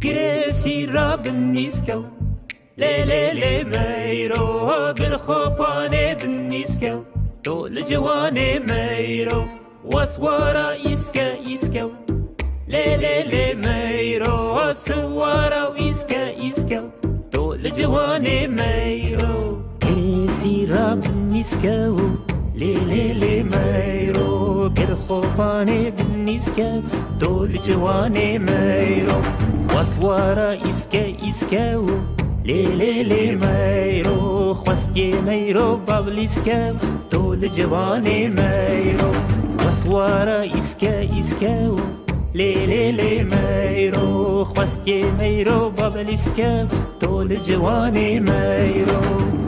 گرسی را بنیسکو لیلی میرو گر خوبانه بنیسکو دول جوانه میرو وسوارا ایسکو لیلی میرو سوارا ایسکو دول جوانه میرو گرسی را بنیسکو لیلی میرو گر خوبانه بنیسکو دول جوانه میرو وسوارا ایسکو لیلی میرو خواستی میرو بابلیسکو دول جوانه میرو وسوارا ایسکو لیلی میرو خواستی میرو بابلیسکو دول جوانه میرو